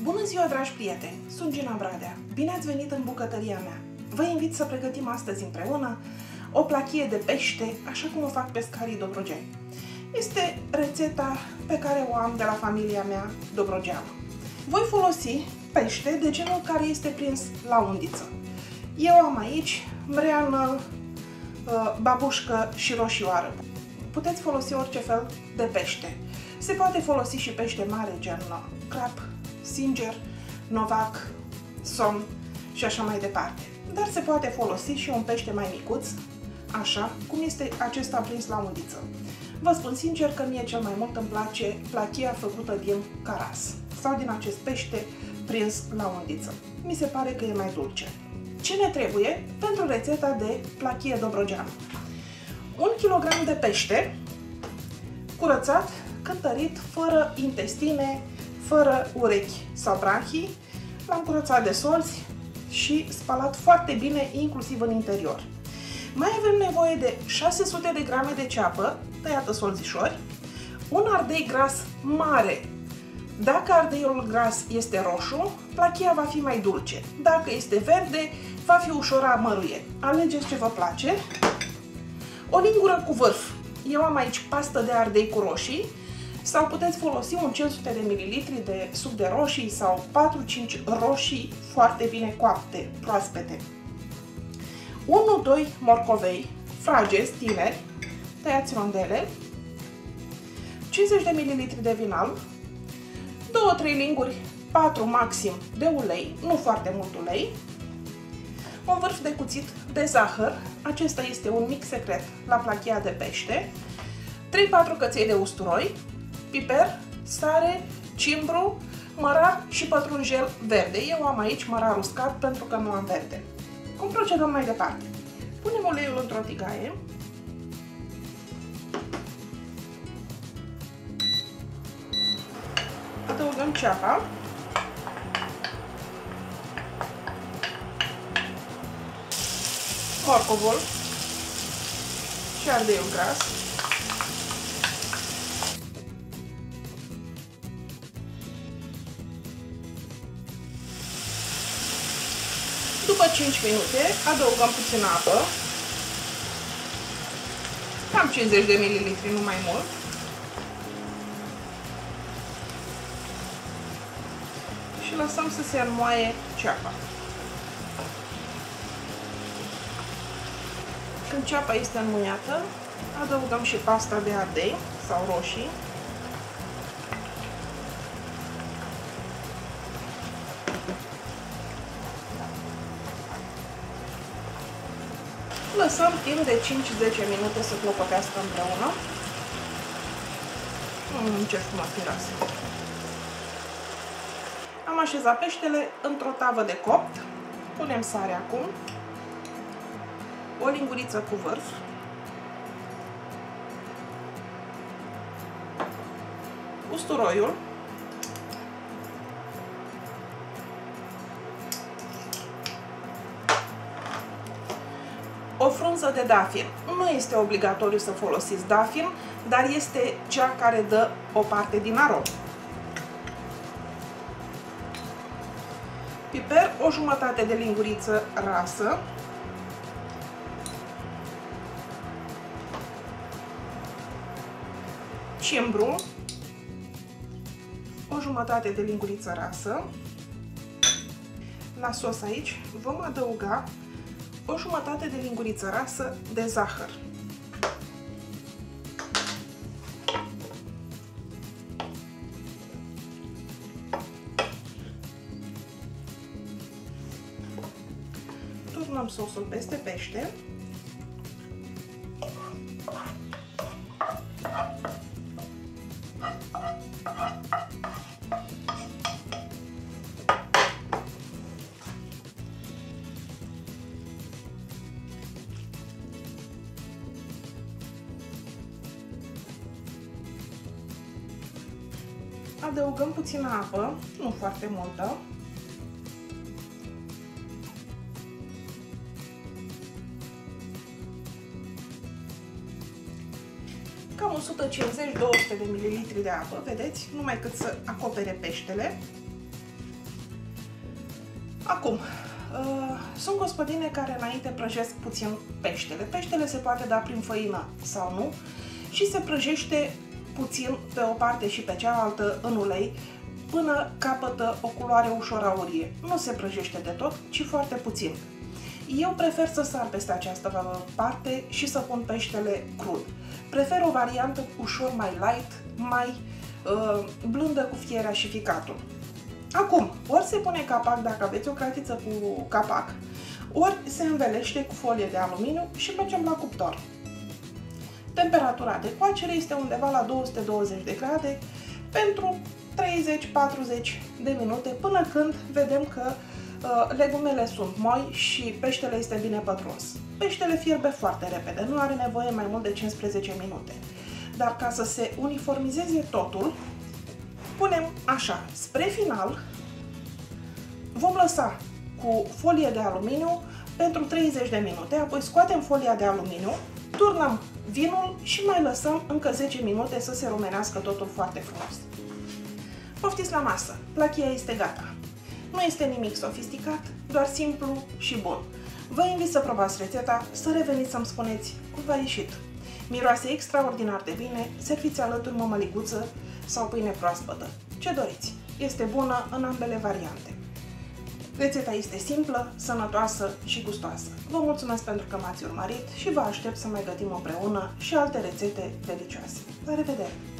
Bună ziua, dragi prieteni! Sunt Gina Bradea. Bine ați venit în bucătăria mea! Vă invit să pregătim astăzi împreună o plachie de pește, așa cum o fac pescarii dobrogeni. Este rețeta pe care o am de la familia mea dobrogeană. Voi folosi pește de genul care este prins la undiță. Eu am aici mreană, babușcă și roșioară. Puteți folosi orice fel de pește. Se poate folosi și pește mare, gen crab, singer, novac, somn și așa mai departe. Dar se poate folosi și un pește mai micuț, așa cum este acesta prins la undiță. Vă spun sincer că mie cel mai mult îmi place plachia făcută din caras sau din acest pește prins la undiță. Mi se pare că e mai dulce. Ce ne trebuie pentru rețeta de plachie dobrogeană? 1 kg de pește curățat, cântărit, fără intestine, fără urechi sau branchii. L-am curățat de solzi și spălat foarte bine, inclusiv în interior. Mai avem nevoie de 600 de grame de ceapă, tăiată solzișori, un ardei gras mare. Dacă ardeiul gras este roșu, plachia va fi mai dulce. Dacă este verde, va fi ușor amăruie. Alegeți ce vă place. O lingură cu vârf. Eu am aici pastă de ardei cu roșii, sau puteți folosi un 500 de ml de suc de roșii sau 4-5 roșii foarte bine coapte, proaspete. 1-2 morcovei, frageți, tineri, tăiați rondele, 50 de ml de vin alb, 2-3 linguri, 4 maxim de ulei, nu foarte mult ulei, un vârf de cuțit de zahăr, acesta este un mic secret la plachia de pește, 3-4 căței de usturoi, piper, sare, cimbru, mărar și pătrunjel verde. Eu am aici mărar uscat pentru că nu am verde. Cum procedăm mai departe? Punem uleiul într-o tigaie. Adăugăm ceapa. Morcovul și ardeiul gras. După 5 minute adăugăm puțină apă, cam 50 de ml, nu mai mult. Și lăsăm să se înmoaie ceapa. Când ceapa este înmuiată, adăugăm și pasta de ardei sau roșii. Lăsăm timp de 5-10 minute să clopotească împreună. Ce frumos miroase! Am așezat peștele într-o tavă de copt. Punem sare acum. O linguriță cu vârf. Usturoiul. O frunză de dafin. Nu este obligatoriu să folosiți dafin, dar este cea care dă o parte din aromă. Piper, o jumătate de linguriță rasă. Cimbru, o jumătate de linguriță rasă. La sos aici vom adăuga o jumătate de linguriță rasă de zahăr. Turnăm sosul peste pește. Adăugăm puțină apă, nu foarte multă. Cam 150-200 de ml de apă, vedeți? Numai cât să acopere peștele. Acum, sunt gospodine care înainte prăjesc puțin peștele. Peștele se poate da prin făină sau nu și se prăjește puțin pe o parte și pe cealaltă în ulei până capătă o culoare ușor aurie. Nu se prăjește de tot, ci foarte puțin. Eu prefer să sar peste această parte și să pun peștele crud. Prefer o variantă ușor mai light, mai blândă cu fierea și ficatul. Acum, ori se pune capac dacă aveți o cratiță cu capac, ori se învelește cu folie de aluminiu și mergem la cuptor. Temperatura de coacere este undeva la 220 de grade pentru 30-40 de minute până când vedem că legumele sunt moi și peștele este bine pătruns. Peștele fierbe foarte repede, nu are nevoie mai mult de 15 minute. Dar ca să se uniformizeze totul, punem așa, spre final vom lăsa cu folie de aluminiu pentru 30 de minute, apoi scoatem folia de aluminiu, turnăm vinul și mai lăsăm încă 10 minute să se rumenească totul foarte frumos. Poftiți la masă! Plachia este gata! Nu este nimic sofisticat, doar simplu și bun. Vă invit să probați rețeta, să reveniți să-mi spuneți cum v-a ieșit. Miroase extraordinar de bine, serviți alături mămăliguță sau pâine proaspătă. Ce doriți! Este bună în ambele variante. Rețeta este simplă, sănătoasă și gustoasă. Vă mulțumesc pentru că m-ați urmărit și vă aștept să mai gătim împreună și alte rețete delicioase. La revedere!